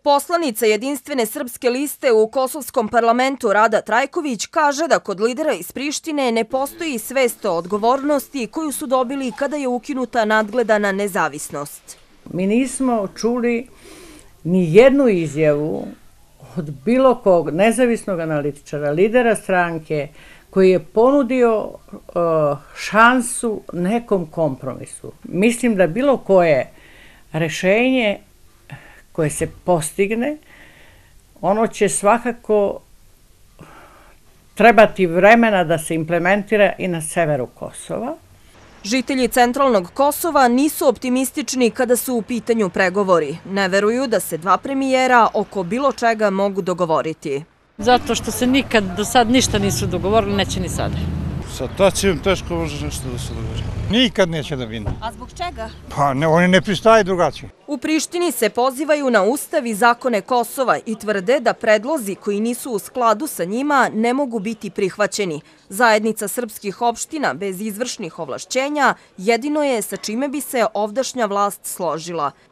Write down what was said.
Poslanica Jedinstvene srpske liste u kosovskom parlamentu Rada Trajković kaže da kod lidera iz Prištine ne postoji svest o odgovornosti koju su dobili kada je ukinuta nadgledana nezavisnost. Mi nismo čuli ni jednu izjavu od bilo kog nezavisnog analitičara, lidera stranke, koji je ponudio šansu nekom kompromisu. Mislim da bilo koje rešenje koje se postigne, ono će svakako trebati vremena da se implementira i na severu Kosova. Žitelji centralnog Kosova nisu optimistični kada su u pitanju pregovori. Ne veruju da se dva premijera oko bilo čega mogu dogovoriti. Zato što se nikad do sad ništa nisu dogovorili, neće ni sada. Sa Tačijem teško može nešto da se dogovori. Nikad neće da vine. A zbog čega? Pa oni ne pristaju drugačije. U Prištini se pozivaju na ustav i zakone Kosova i tvrde da predlozi koji nisu u skladu sa njima ne mogu biti prihvaćeni. Zajednica srpskih opština bez izvršnih ovlašćenja jedino je sa čime bi se ovdašnja vlast složila.